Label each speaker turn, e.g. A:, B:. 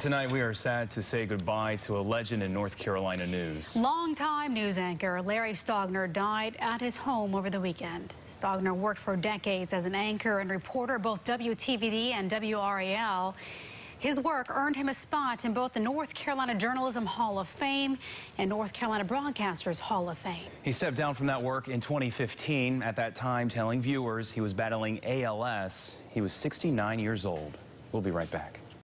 A: Tonight, we are sad to say goodbye to a legend in North Carolina news.
B: Longtime news anchor Larry Stogner died at his home over the weekend. Stogner worked for decades as an anchor and reporter, both WTVD and WRAL. His work earned him a spot in both the North Carolina Journalism Hall of Fame and North Carolina Broadcasters Hall of Fame.
A: He stepped down from that work in 2015, at that time telling viewers he was battling ALS. He was 69 years old. We'll be right back.